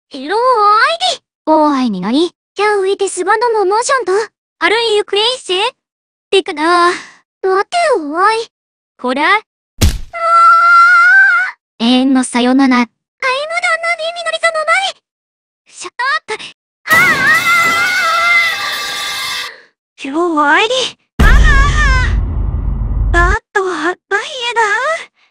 Hello, ID! おーいになに？じゃあウィテスバドのモーションと、あるいゆクレイシーってかな。だっておい。こら。永遠のさよなら。タイムダンなにみのりさの前。シャーッはぁ今日は ID。